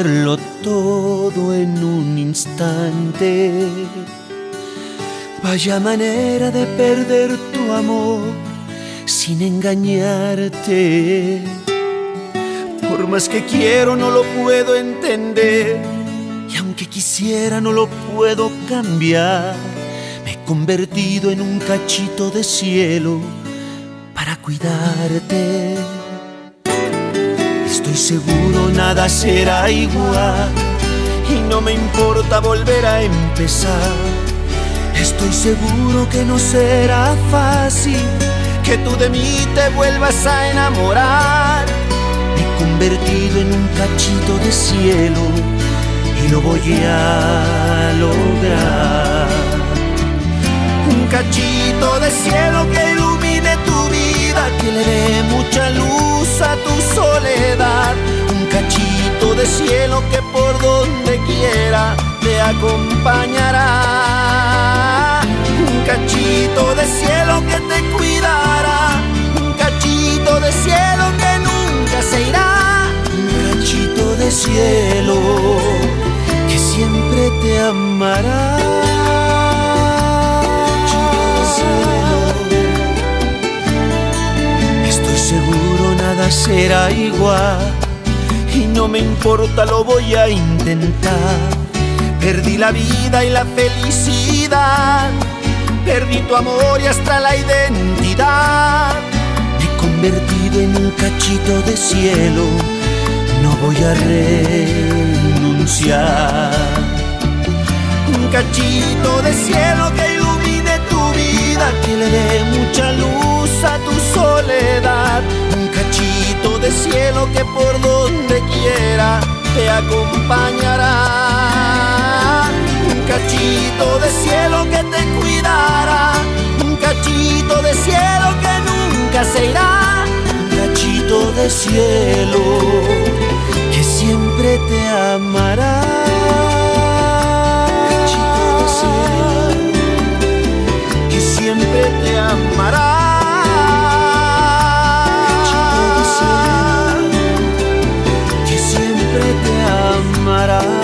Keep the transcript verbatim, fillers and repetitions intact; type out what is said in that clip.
perderlo todo en un instante. Vaya manera de perder tu amor sin engañarte. Por más que quiero no lo puedo entender, y aunque quisiera no lo puedo cambiar. Me he convertido en un cachito de cielo para cuidarte. Estoy seguro nada será igual y no me importa volver a empezar. Estoy seguro que no será fácil que tú de mí te vuelvas a enamorar. Me he convertido en un cachito de cielo y lo voy a lograr. Un cachito de cielo que ilumine tu vida, que le dé mucha luz a tu soledad. Un cachito de cielo que por donde quiera te acompañará. Un cachito de cielo que te cuidará. Un cachito de cielo que nunca se irá. Un cachito de cielo que siempre te amará. Estoy seguro nada será igual y no me importa, lo voy a intentar. Perdí la vida y la felicidad, perdí tu amor y hasta la identidad. Me he convertido en un cachito de cielo, no voy a renunciar. Un cachito de cielo que ilumine tu vida, que le dé mucha luz a tu soledad. Un cachito de cielo que por donde quiera te acompañará. Un cachito de cielo que te cuidará. Un cachito de cielo que nunca se irá. Un cachito de cielo que siempre te amará. Que siempre te amará. Que siempre te amará.